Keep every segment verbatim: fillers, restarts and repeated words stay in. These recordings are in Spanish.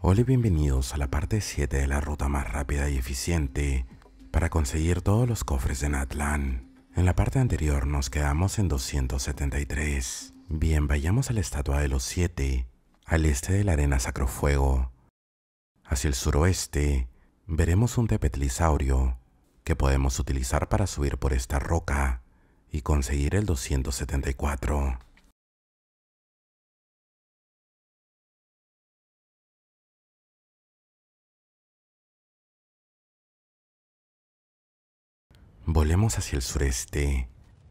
Hola y bienvenidos a la parte siete de la ruta más rápida y eficiente para conseguir todos los cofres de Natlan. En la parte anterior nos quedamos en doscientos setenta y tres. Bien, vayamos a la estatua de los siete, al este de la arena Sacrofuego. Hacia el suroeste veremos un tepetlisaurio que podemos utilizar para subir por esta roca y conseguir el doscientos setenta y cuatro. Volemos hacia el sureste.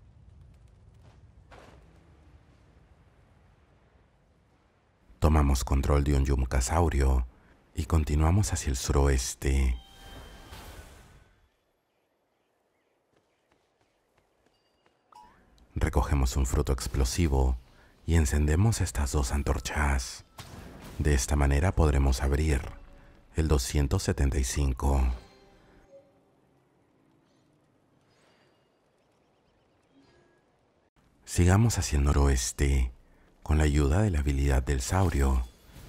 Tomamos control de un yumcasaurio y continuamos hacia el suroeste. Recogemos un fruto explosivo y encendemos estas dos antorchas. De esta manera podremos abrir el doscientos setenta y cinco. Sigamos hacia el noroeste con la ayuda de la habilidad del saurio.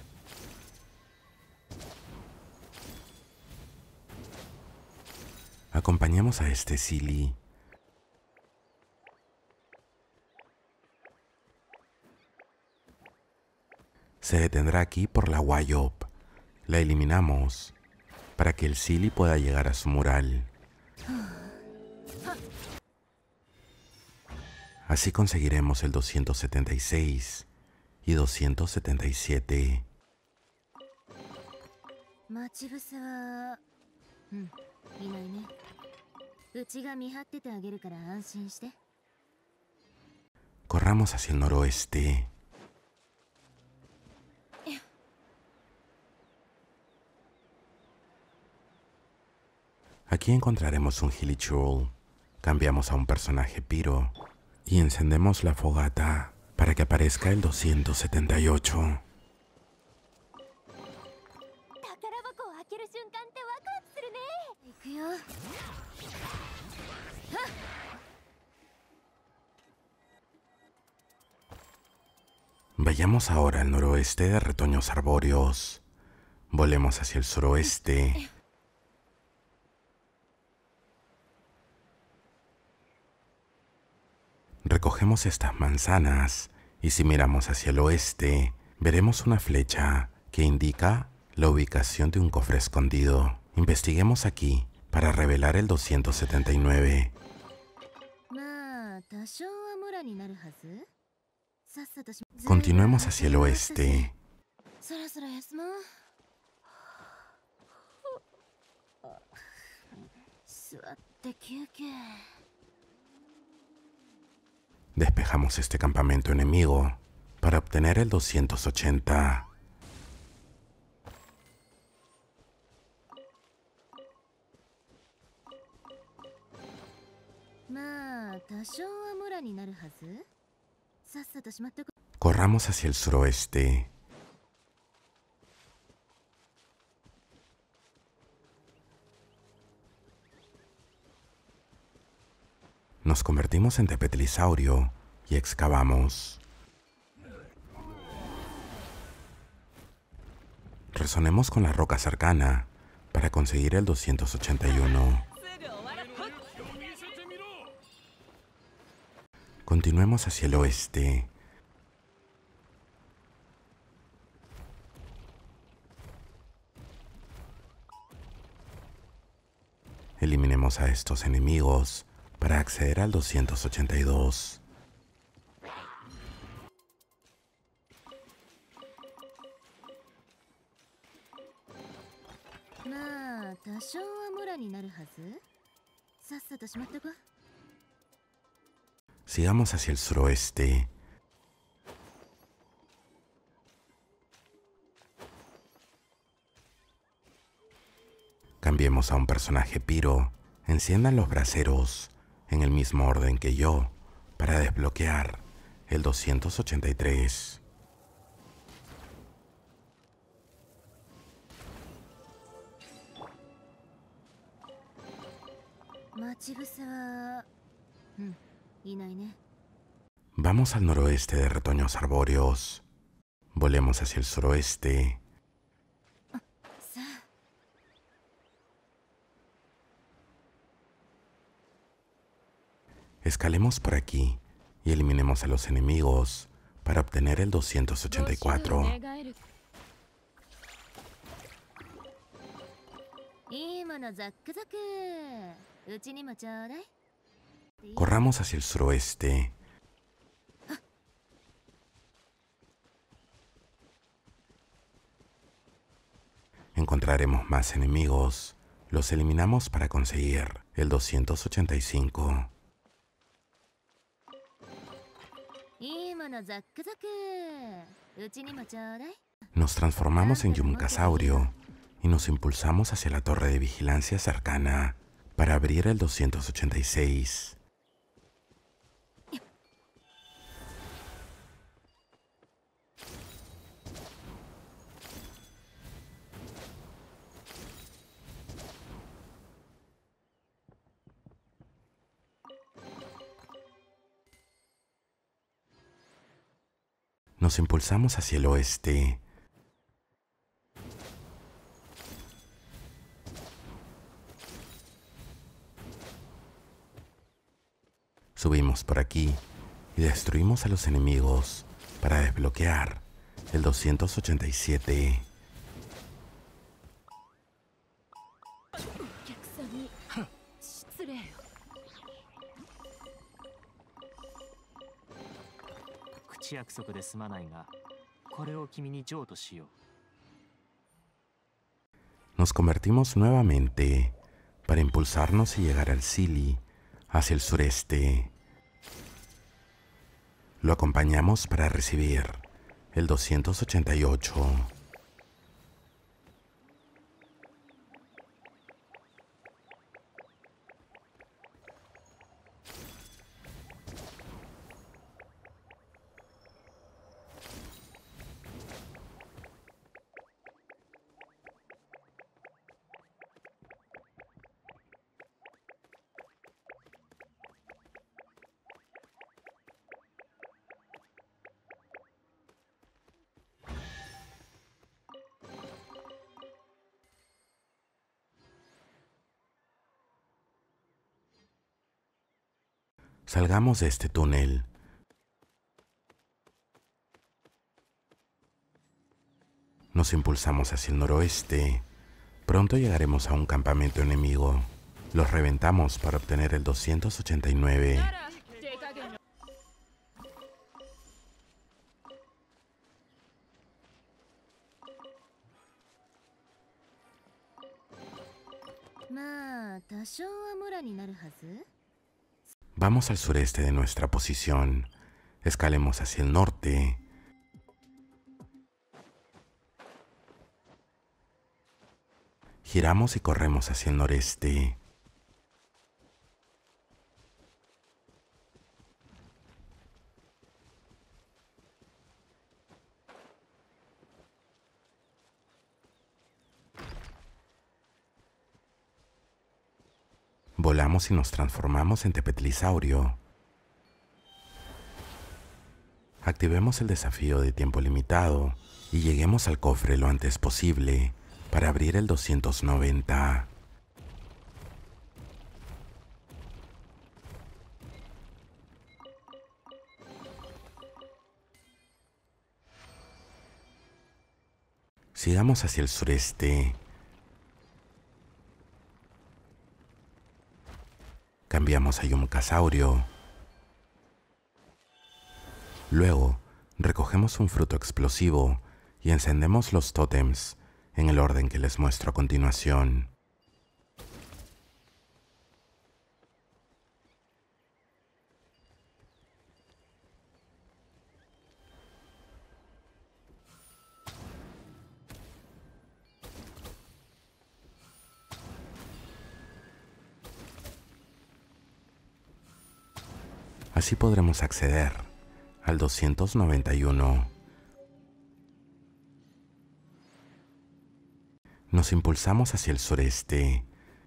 Acompañamos a este Silly. Se detendrá aquí por la Wayop. La eliminamos para que el Silly pueda llegar a su mural. Así conseguiremos el doscientos setenta y seis y doscientos setenta y siete. Corramos hacia el noroeste. Aquí encontraremos un Hilichurl. Cambiamos a un personaje piro y encendemos la fogata para que aparezca el doscientos setenta y ocho. Vayamos ahora al noroeste de retoños arbóreos. Volemos hacia el suroeste. Recogemos estas manzanas y si miramos hacia el oeste, veremos una flecha que indica la ubicación de un cofre escondido. Investiguemos aquí para revelar el doscientos setenta y nueve. Continuemos hacia el oeste. Despejamos este campamento enemigo para obtener el doscientos ochenta. Corramos hacia el suroeste. Nos convertimos en tepetlisaurio y excavamos. Resonemos con la roca cercana para conseguir el doscientos ochenta y uno. Continuemos hacia el oeste. Eliminemos a estos enemigos para acceder al doscientos ochenta y dos. Sigamos hacia el suroeste. Cambiemos a un personaje piro. Enciendan los braseros en el mismo orden que yo para desbloquear el doscientos ochenta y tres. Vamos al noroeste de retoños arbóreos. Volemos hacia el suroeste. Escalemos por aquí y eliminemos a los enemigos para obtener el doscientos ochenta y cuatro. Corramos hacia el suroeste. Encontraremos más enemigos. Los eliminamos para conseguir el doscientos ochenta y cinco. Nos transformamos en Yumkasaurio y nos impulsamos hacia la torre de vigilancia cercana para abrir el doscientos ochenta y seis. Nos impulsamos hacia el oeste. Subimos por aquí y destruimos a los enemigos para desbloquear el doscientos ochenta y siete. Nos convertimos nuevamente para impulsarnos y llegar al Sili hacia el sureste. Lo acompañamos para recibir el doscientos ochenta y ocho. Salgamos de este túnel. Nos impulsamos hacia el noroeste. Pronto llegaremos a un campamento enemigo. Los reventamos para obtener el doscientos ochenta y nueve. Vamos al sureste de nuestra posición. Escalemos hacia el norte. Giramos y corremos hacia el noreste. Volamos y nos transformamos en Tepetlisaurio. Activemos el desafío de tiempo limitado y lleguemos al cofre lo antes posible para abrir el doscientos noventa. Sigamos hacia el sureste. Cambiamos a Yumkasaurio. Luego, recogemos un fruto explosivo y encendemos los tótems en el orden que les muestro a continuación. Así podremos acceder al doscientos noventa y uno. Nos impulsamos hacia el sureste.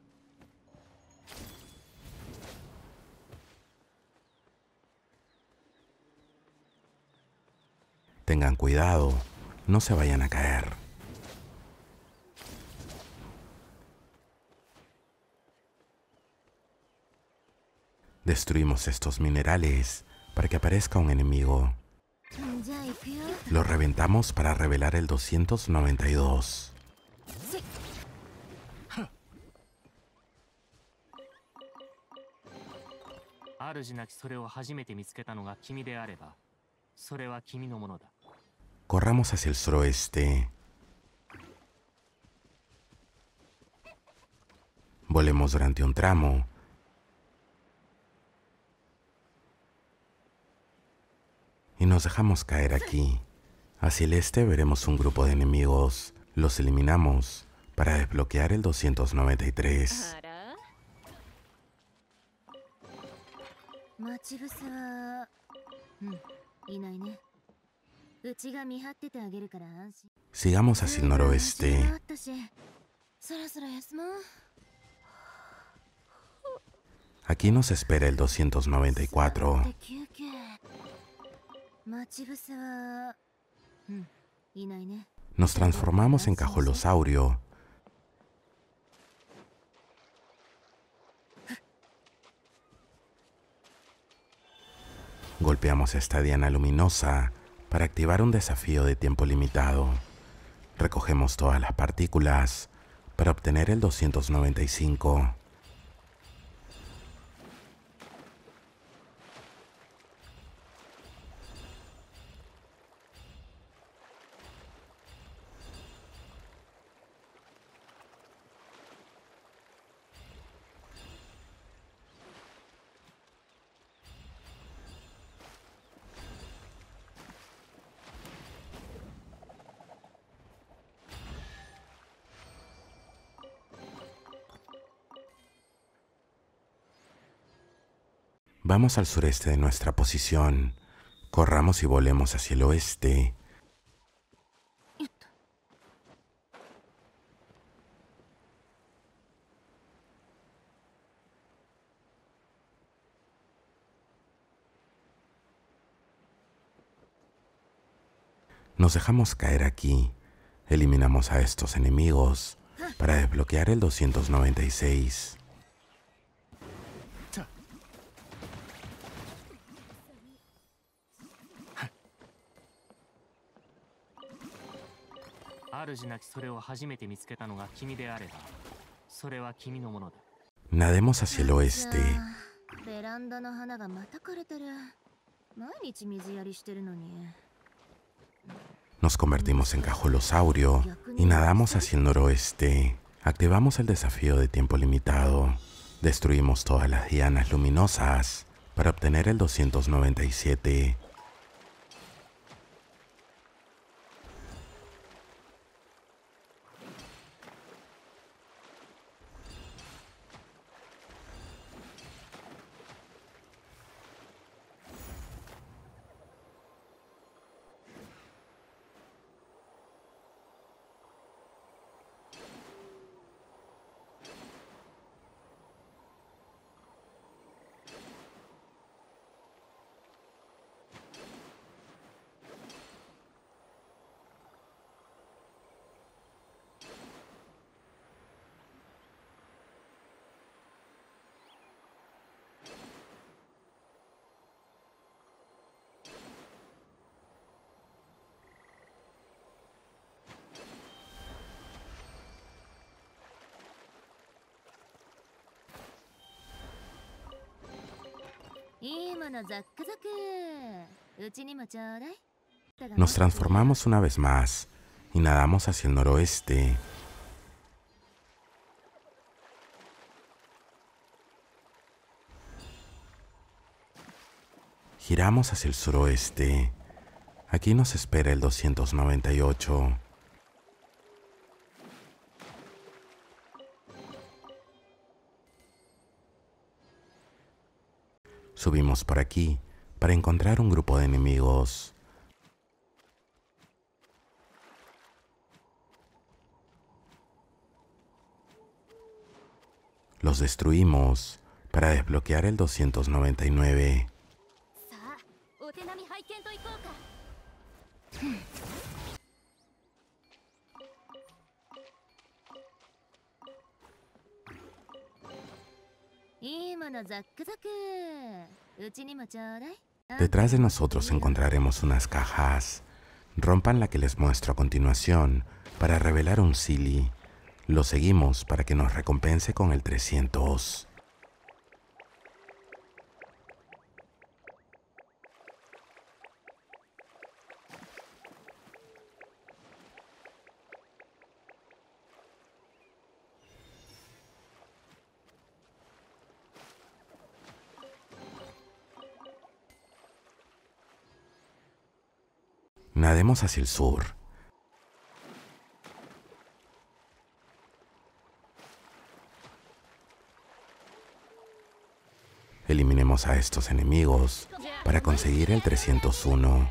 Tengan cuidado, no se vayan a caer. Destruimos estos minerales para que aparezca un enemigo. Lo reventamos para revelar el doscientos noventa y dos. Corramos hacia el suroeste. Volemos durante un tramo. Y nos dejamos caer aquí. Hacia el este veremos un grupo de enemigos. Los eliminamos para desbloquear el doscientos noventa y tres. Sigamos hacia el noroeste. Aquí nos espera el doscientos noventa y cuatro. Nos transformamos en cajolosaurio. Golpeamos esta diana luminosa para activar un desafío de tiempo limitado. Recogemos todas las partículas para obtener el doscientos noventa y cinco. Vamos al sureste de nuestra posición. Corramos y volemos hacia el oeste. Nos dejamos caer aquí. Eliminamos a estos enemigos para desbloquear el doscientos noventa y seis. Nademos hacia el oeste. Nos convertimos en cajolosaurio y nadamos hacia el noroeste. Activamos el desafío de tiempo limitado. Destruimos todas las dianas luminosas para obtener el doscientos noventa y siete. Nos transformamos una vez más y nadamos hacia el noroeste. Giramos hacia el suroeste. Aquí nos espera el doscientos noventa y ocho. Subimos por aquí para encontrar un grupo de enemigos. Los destruimos para desbloquear el doscientos noventa y nueve. Detrás de nosotros encontraremos unas cajas. Rompan la que les muestro a continuación para revelar un silly. Lo seguimos para que nos recompense con el trescientos. Nademos hacia el sur. Eliminemos a estos enemigos para conseguir el trescientos uno.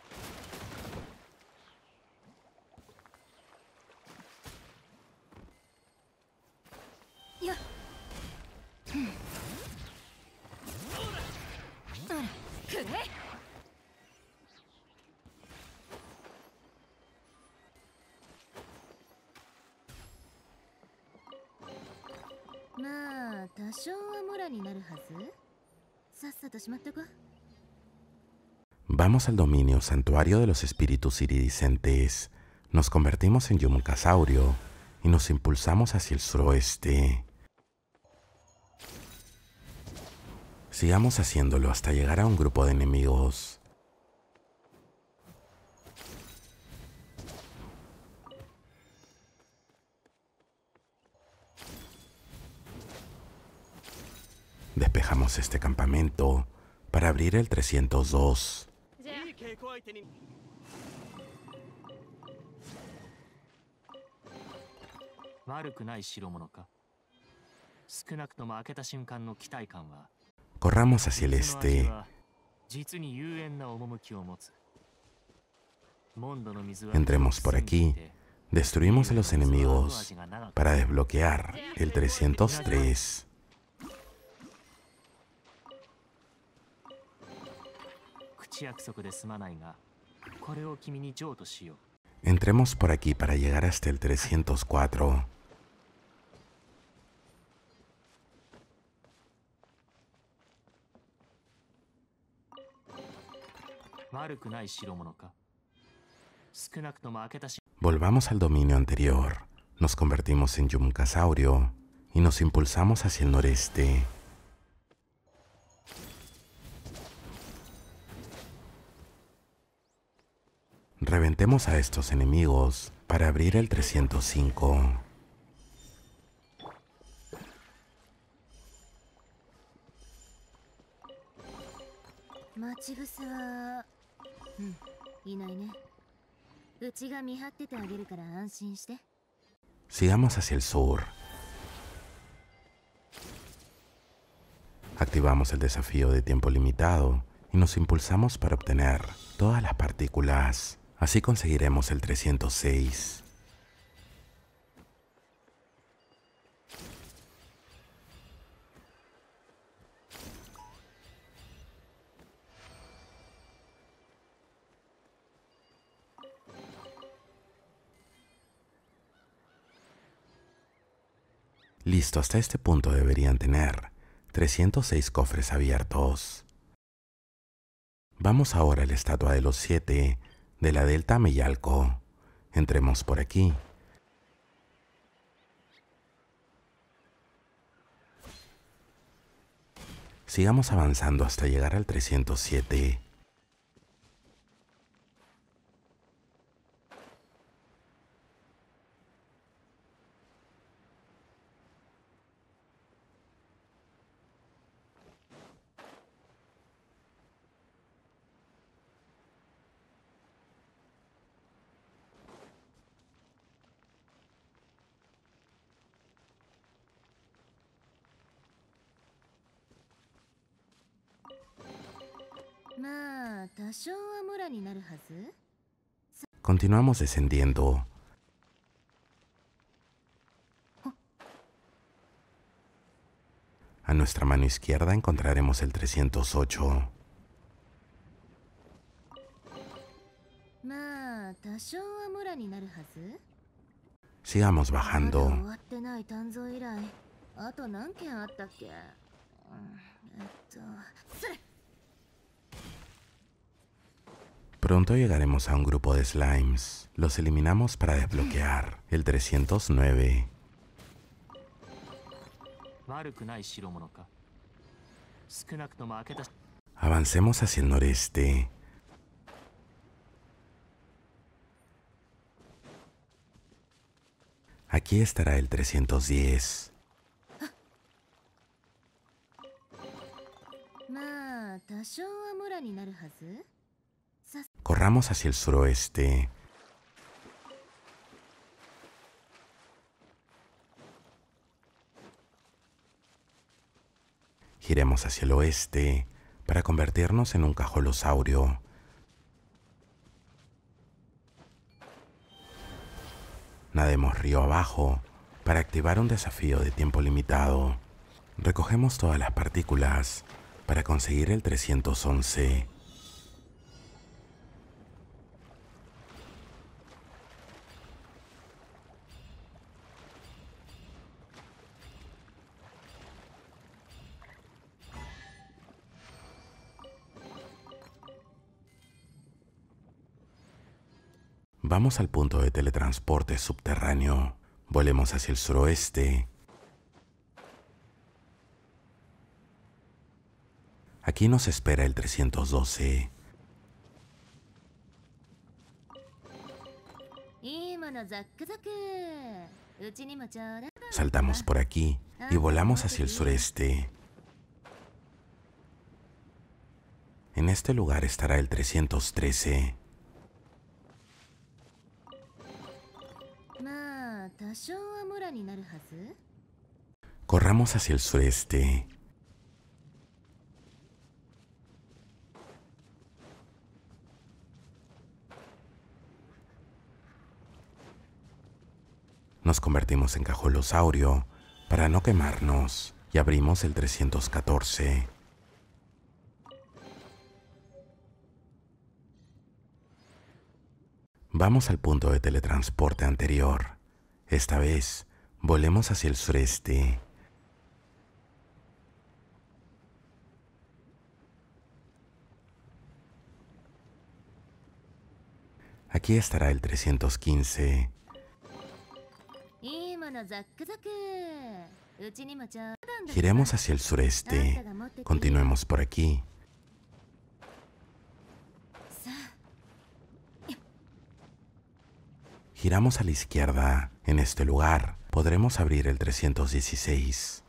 Vamos al dominio Santuario de los Espíritus Iridiscentes. Nos convertimos en Yumukasaurio y nos impulsamos hacia el suroeste. Sigamos haciéndolo hasta llegar a un grupo de enemigos. Despejamos este campamento para abrir el trescientos dos. Corramos hacia el este. Entremos por aquí. Destruimos a los enemigos para desbloquear el trescientos tres. Entremos por aquí para llegar hasta el trescientos cuatro. Volvamos al dominio anterior. Nos convertimos en Yumukasaurio y nos impulsamos hacia el noreste. Reventemos a estos enemigos para abrir el trescientos cinco. Sigamos hacia el sur. Activamos el desafío de tiempo limitado y nos impulsamos para obtener todas las partículas. Así conseguiremos el trescientos seis. Listo, hasta este punto deberían tener trescientos seis cofres abiertos. Vamos ahora a la estatua de los siete de la Delta Meyalco. Entremos por aquí. Sigamos avanzando hasta llegar al trescientos siete. Continuamos descendiendo. A nuestra mano izquierda encontraremos el trescientos ocho. Sigamos bajando. Pronto llegaremos a un grupo de slimes. Los eliminamos para desbloquear el trescientos nueve. Avancemos hacia el noreste. Aquí estará el trescientos diez. Corramos hacia el suroeste. Giremos hacia el oeste para convertirnos en un cajolosaurio. Nademos río abajo para activar un desafío de tiempo limitado. Recogemos todas las partículas para conseguir el trescientos once. Vamos al punto de teletransporte subterráneo. Volemos hacia el suroeste. Aquí nos espera el trescientos doce. Saltamos por aquí y volamos hacia el sureste. En este lugar estará el trescientos trece. Corramos hacia el sureste. Nos convertimos en cajolosaurio para no quemarnos y abrimos el trescientos catorce. Vamos al punto de teletransporte anterior. Esta vez, volemos hacia el sureste. Aquí estará el trescientos quince. Giremos hacia el sureste. Continuemos por aquí. Giramos a la izquierda. En este lugar podremos abrir el trescientos dieciséis.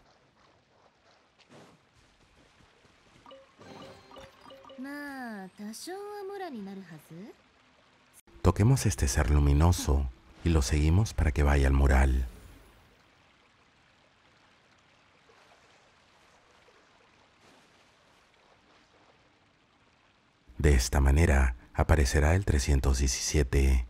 Toquemos este ser luminoso y lo seguimos para que vaya al mural. De esta manera aparecerá el trescientos diecisiete.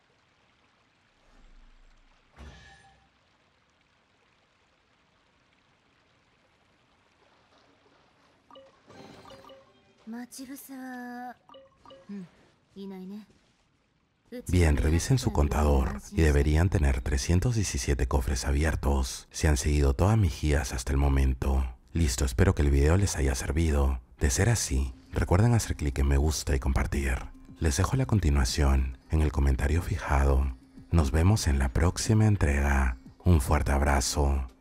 Bien, revisen su contador y deberían tener trescientos diecisiete cofres abiertos si han seguido todas mis guías hasta el momento. Listo, espero que el video les haya servido. De ser así, recuerden hacer clic en me gusta y compartir. Les dejo la continuación en el comentario fijado. Nos vemos en la próxima entrega. Un fuerte abrazo.